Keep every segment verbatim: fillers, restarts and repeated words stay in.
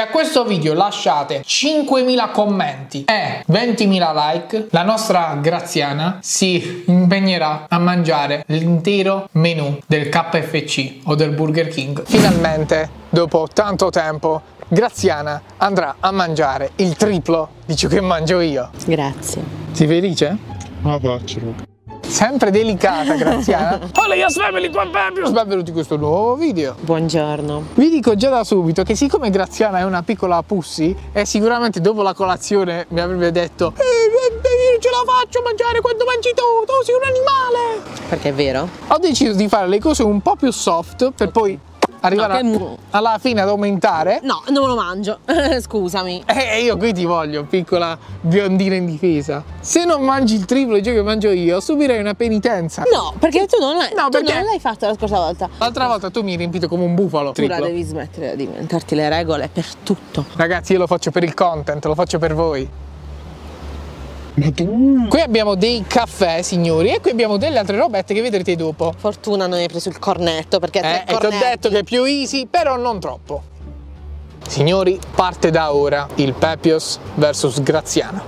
a questo video lasciate cinquemila commenti e ventimila like, la nostra Graziana si impegnerà a mangiare l'intero menù del K F C o del Burger King. Finalmente, dopo tanto tempo, Graziana andrà a mangiare il triplo di ciò che mangio io. Grazie. Sei felice? Ma faccio. Sempre delicata, Graziana. Hola, io family qua Pepius, benvenuti in questo nuovo video. Buongiorno. Vi dico già da subito che siccome Graziana è una piccola pussy e sicuramente dopo la colazione mi avrebbe detto eh, io ce la faccio a mangiare quando mangi tu, tu sei un animale. Perché è vero? Ho deciso di fare le cose un po' più soft per poi arrivare no, a, alla fine ad aumentare. No, non me lo mangio. Scusami. E io qui ti voglio, piccola biondina indifesa. Se non mangi il triplo di ciò che mangio io, subirai una penitenza. No, perché tu non l'hai no, perché... fatto la scorsa volta. L'altra volta tu mi hai riempito come un bufalo. Tu la triplo. devi smettere di inventarti le regole per tutto. Ragazzi, io lo faccio per il content, lo faccio per voi. Ma tu... Qui abbiamo dei caffè, signori, e qui abbiamo delle altre robette che vedrete dopo. Fortuna non hai preso il cornetto, perché Eh, e ti ho detto che è più easy, però non troppo. Signori, parte da ora il Pepios versus Graziana.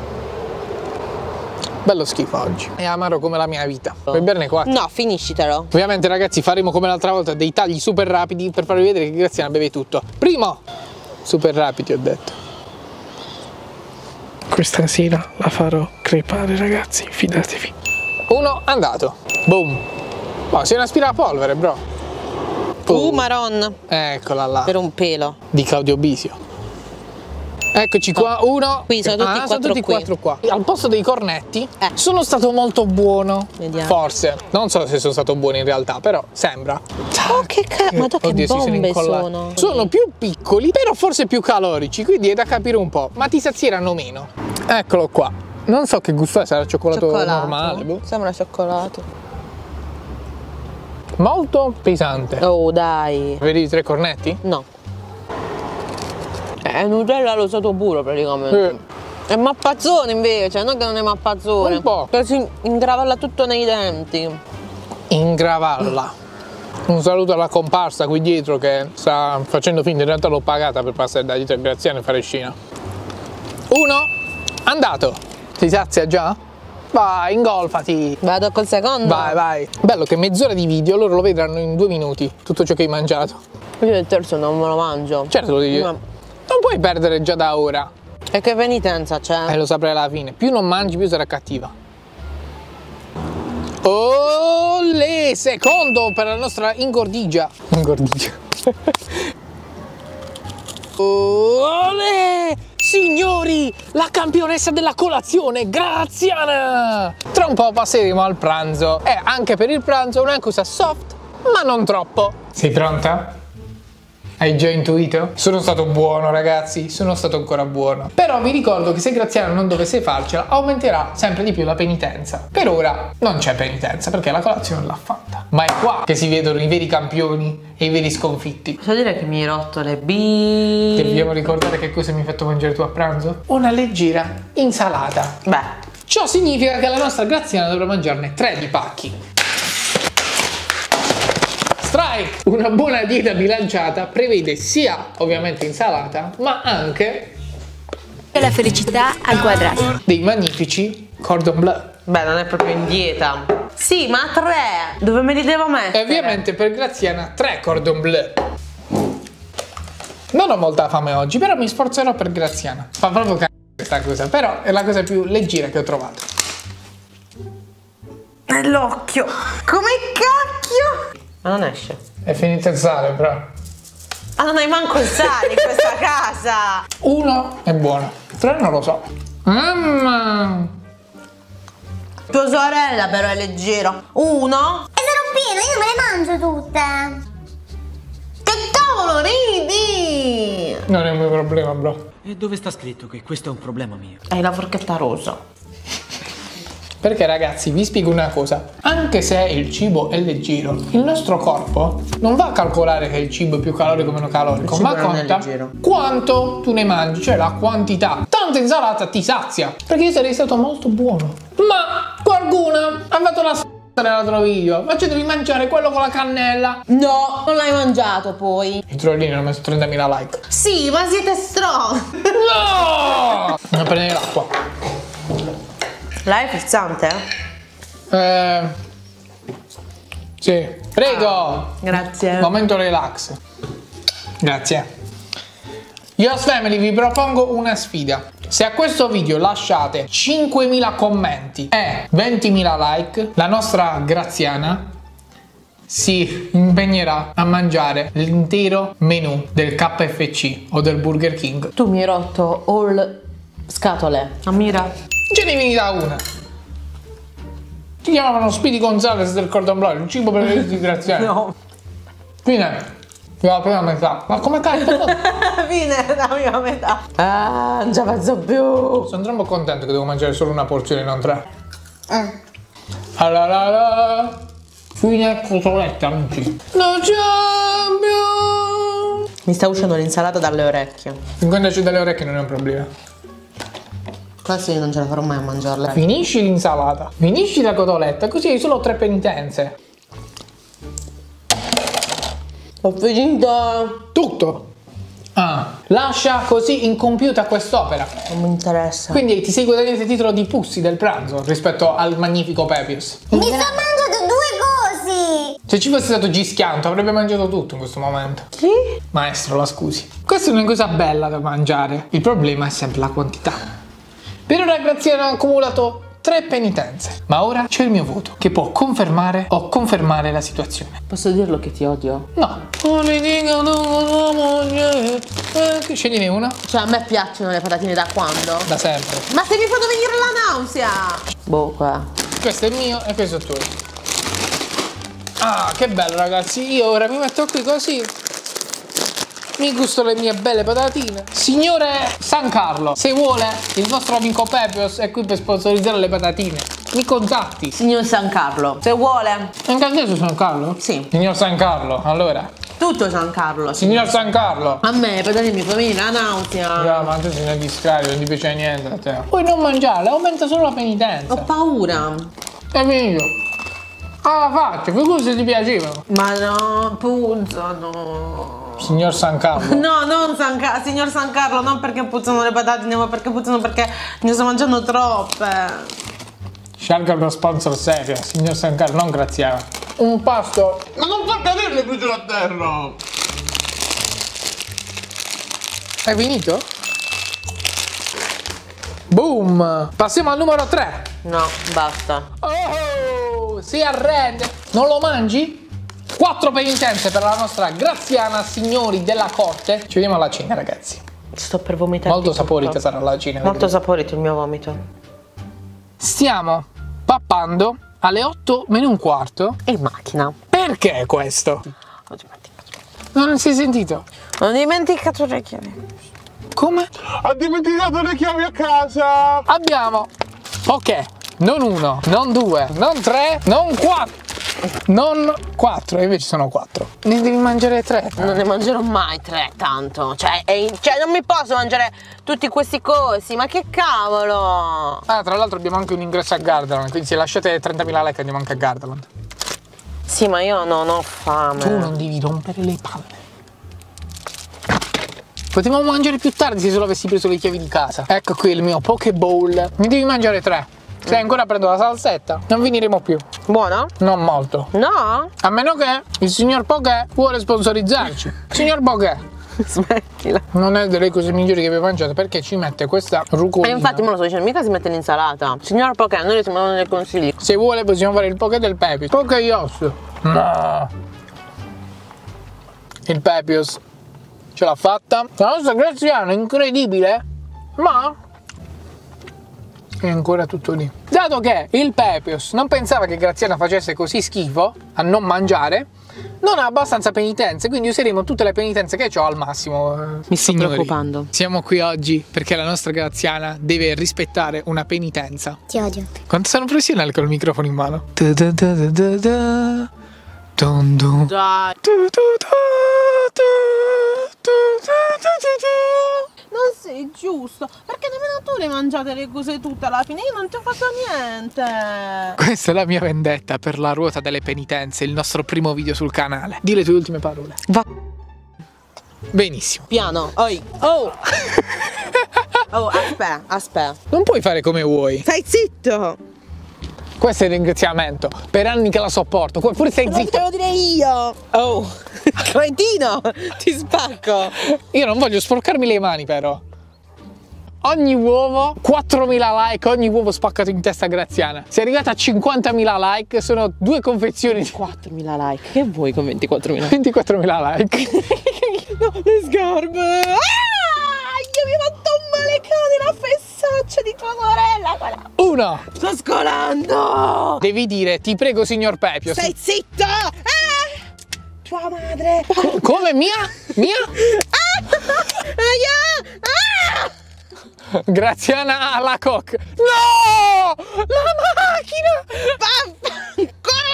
Bello schifo oggi. È amaro come la mia vita. Puoi berne quattro? No, finiscitelo. Ovviamente, ragazzi, faremo come l'altra volta dei tagli super rapidi per farvi vedere che Graziana beve tutto. Primo, super rapidi, ho detto. Questa sera la farò crepare, ragazzi, fidatevi. Uno, andato. Boom. Oh, sei un aspirapolvere, bro. Uh, Maron. Eccola là. Per un pelo. Di Claudio Bisio. Eccoci qua, uno. Qui sono tutti ah, quattro sono tutti qui. quattro qua. Al posto dei cornetti Eh. sono stato molto buono. Vediamo. Forse. Non so se sono stato buono in realtà, però sembra. Oh, che cazzo. Ma che Oddio, si sono bombe incollati. sono. Sono più piccoli, però forse più calorici, quindi è da capire un po'. Ma ti sazieranno meno. Eccolo qua. Non so che gusto è, sarà cioccolato, Cioccolato. normale. Boh. Sembra cioccolato. Molto pesante. Oh, dai. Vedi i tre cornetti? No. È Nutella allo stato puro praticamente. Sì. È mappazzone invece, non che non è mappazzone. Un po'. Che si ingravalla tutto nei denti. Ingravalla. Un saluto alla comparsa qui dietro che sta facendo finta, in realtà l'ho pagata per passare da dietro a Graziana e fare scena. Uno, andato. Ti sazia già? Vai, ingolfati. Vado col secondo? Vai, vai. Bello che mezz'ora di video loro lo vedranno in due minuti, tutto ciò che hai mangiato. Io il terzo non me lo mangio. Certo lo devi. No. Non puoi perdere già da ora. E che penitenza c'è? E lo saprai alla fine. Più non mangi, più sarà cattiva. Olè, secondo per la nostra ingordigia. Ingordigia. Olè, signori, la campionessa della colazione, Graziana. Tra un po' passeremo al pranzo. E anche per il pranzo una cosa soft, ma non troppo. Sei pronta? Hai già intuito? Sono stato buono, ragazzi, sono stato ancora buono. Però vi ricordo che se Graziana non dovesse farcela, aumenterà sempre di più la penitenza. Per ora non c'è penitenza, perché la colazione l'ha fatta. Ma è qua che si vedono i veri campioni e i veri sconfitti. Posso dire che mi hai rotto le bi... Dobbiamo ricordare che cosa mi hai fatto mangiare tu a pranzo? Una leggera insalata. Beh. Ciò significa che la nostra Graziana dovrà mangiarne tre di pacchi. Strike! Una buona dieta bilanciata prevede sia ovviamente insalata, ma anche la felicità al quadrato. dei magnifici cordon bleu. Beh, non è proprio in dieta. Sì, ma tre! Dove me li devo mettere? E ovviamente per Graziana tre cordon bleu. Non ho molta fame oggi, però mi sforzerò per Graziana. Fa proprio cagare questa cosa, però è la cosa più leggera che ho trovato. Nell'occhio! Come cacchio! Ma non esce. È finito il sale, però. Ah, non hai manco il sale in questa casa! Uno è buono, tre non lo so. Mamma! Tua sorella però è leggero. Uno? E sono pieno, io me le mangio tutte. Che cavolo ridi? Non è un mio problema, bro. E dove sta scritto che questo è un problema mio? Hai la forchetta rosa. Perché ragazzi, vi spiego una cosa. Anche se il cibo è leggero, il nostro corpo non va a calcolare che il cibo è più calorico o meno calorico, Il ma cibo non è conta leggero. quanto tu ne mangi, cioè la quantità. Tanta insalata ti sazia, perché io sarei stato molto buono. Ma qualcuno ha fatto la s***a Nell'altro video, ma cioè devi mangiare quello con la cannella. No, non l'hai mangiato poi. I trollini hanno messo trentamila like. Sì, ma siete strong. No! Non prendere l'acqua. Lei è frizzante? Eh... Sì. Prego. Grazie. Momento relax. Grazie. Yos Family, vi propongo una sfida. Se a questo video lasciate cinquemila commenti e ventimila like, la nostra Graziana si impegnerà a mangiare l'intero menù del K F C o del Burger King. Tu mi hai rotto all scatole. Ammira. Ce ne vieni da una. Ti chiamavano Speedy Gonzales del Cordon Bleu, il cibo preferito di Graziana. No. Fine. La prima metà. Ma come cazzo? Fine la prima metà. Ah, non ce la faccio più. Sono troppo contento che devo mangiare solo una porzione, non tre. Mm. Alalala. Fine cotoletta, amici. No champion. Mi sta uscendo l'insalata dalle orecchie. Quando esce dalle orecchie non è un problema. Quasi non ce la farò mai a mangiarla. Finisci l'insalata, finisci la cotoletta, così hai solo tre penitenze. Ho finito. Tutto. Ah, lascia così incompiuta quest'opera. Non mi interessa. Quindi ti sei guadagnato il titolo di Pussy del pranzo rispetto al magnifico Pepius. Mi sto mangiando due cosi. Se ci fosse stato Gischianto avrebbe mangiato tutto in questo momento. Chi? Maestro, la scusi. Questa è una cosa bella da mangiare. Il problema è sempre la quantità. Per ora Graziano ha accumulato tre penitenze. Ma ora c'è il mio voto, che può confermare o confermare la situazione. Posso dirlo che ti odio? No. Scegliene una. Cioè a me piacciono le patatine da quando? Da sempre. Ma se mi fanno venire la nausea! Boh, qua. Questo è il mio e questo è tuo. Ah, che bello ragazzi. Io ora mi metto qui così. Mi gusto le mie belle patatine. Signore San Carlo, se vuole il vostro amico Pepios è qui per sponsorizzare le patatine. Mi contatti. Signor San Carlo, se vuole. Anche adesso San Carlo? Sì. Signor San Carlo, allora. Tutto San Carlo. Signor San Carlo. A me, patatine mi fa venire la nausea. No, ma tu sei una discarica, non ti piace niente a te. Puoi non mangiarle, aumenta solo la penitenza. Ho paura. È finito. Ah, faccio, figurati se ti piacevano. Ma no, puzzano. Signor San Carlo. No, non San Carlo, signor San Carlo, non perché puzzano le patatine, ma perché puzzano perché ne sto mangiando troppe. Scelga uno sponsor serio, signor San Carlo, non Graziano. Un pasto. Ma non fa cadere le briciole a terra! Hai finito? Boom! Passiamo al numero tre. No, basta. Oh, si arrende. Non lo mangi? Quattro penitenze per la nostra Graziana, signori della corte. Ci vediamo alla cena, ragazzi. Sto per vomitare. Molto saporita sarà la cena. Molto saporito il mio vomito. Stiamo pappando alle otto meno un quarto. In macchina. Perché questo? Ho dimenticato. Non si è sentito? Ho dimenticato le chiavi. Come? Ha dimenticato le chiavi a casa! Abbiamo, ok, non uno, non due, non tre, non quattro. Non quattro, invece sono quattro. Ne devi mangiare tre. Non ne mangerò mai tre, tanto. Cioè, è- cioè, non mi posso mangiare tutti questi cosi, ma che cavolo! Ah, tra l'altro abbiamo anche un ingresso a Gardaland, quindi se lasciate trentamila like andiamo anche a Gardaland. Sì, ma io non ho fame. Tu non devi rompere le palle. Potevamo mangiare più tardi se solo avessi preso le chiavi di casa. Ecco qui il mio Pokéball. Ne devi mangiare tre. Se ancora prendo la salsetta, non finiremo più. Buono? Non molto. No? A meno che il signor Poké vuole sponsorizzarci. Signor Poké, Smettila. non è delle cose migliori che vi mangiate perché ci mette questa E rucolina. infatti me lo sto dicendo, mica si mette l'insalata. Signor Poké, noi le stiamo dando dei consigli. Se vuole possiamo fare il Poké del Pepius. Poké Yos. No. Il Pepius ce l'ha fatta. La nostra Graziana è incredibile, ma è ancora tutto lì. Dato che il Pepius non pensava che Graziana facesse così schifo a non mangiare, non ha abbastanza penitenze, quindi useremo tutte le penitenze che ho al massimo. Mi sto Signori, preoccupando. siamo qui oggi perché la nostra Graziana deve rispettare una penitenza. Ti odio. Quanto sono professionale con il microfono in mano. Da da da da da da. Dun dun. Dai. Du du du du du du du du du. Non si sei giusto. Perché nemmeno tu le mangiate le cose tutte alla fine. Io non ti ho fatto niente. Questa è la mia vendetta per la ruota delle penitenze, il nostro primo video sul canale. Di le tue ultime parole. Va. Benissimo. Piano. Oi. Oh. Oh, aspetta, aspetta. Non puoi fare come vuoi. Stai zitto. Questo è il ringraziamento. Per anni che la sopporto. Pure stai Lo zitto. devo dire io. Oh. Cretino. Ti spacco. Io non voglio sporcarmi le mani però. Ogni uovo, quattromila like, ogni uovo spaccato in testa a Graziana. Se è arrivata a cinquantamila like, sono due confezioni di quattromila like. Che vuoi con ventiquattromila? ventiquattromila like. No, le scarpe. Ah, io mi ho fatto un male cane, la fessaccia di tua sorella. Quella. Uno. Sto scolando. Devi dire, ti prego signor Pepio. Stai zitto. Ah, tua madre. Co come mia? Mia? Ah, ah, ah. Graziana alla coc. No! La macchina!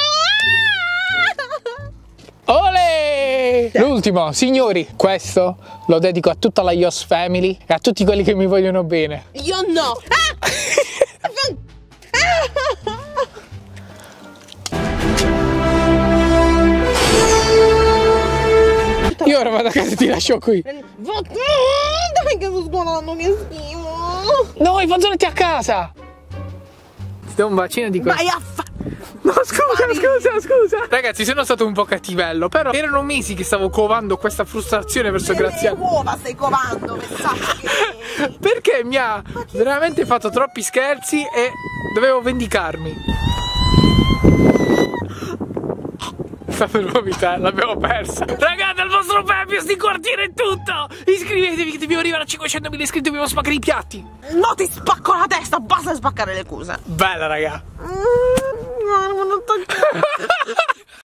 Ole! L'ultimo, signori, questo lo dedico a tutta la Yos Family e a tutti quelli che mi vogliono bene. Io no! Ah! Io ora vado a casa e ti lascio qui. Dai che sto scolando, mi schifo. No, i fazzoletti a casa. Ti do un bacino di questo. Vai a fa... No, scusa, Vai. scusa, scusa. Ragazzi, sono stato un po' cattivello, però erano mesi che stavo covando questa frustrazione verso Graziana. Che uova stai covando, che... Perché mi ha veramente fatto troppi scherzi e dovevo vendicarmi. Sta per vomitare, l'abbiamo persa. Ragazzi, il vostro Pepio, sti quartiere è tutto. Iscrivetevi che dobbiamo arrivare a cinquecentomila iscritti, dobbiamo spaccare i piatti. No, ti spacco la testa, basta spaccare le cose. Bella, raga. Mm, no, non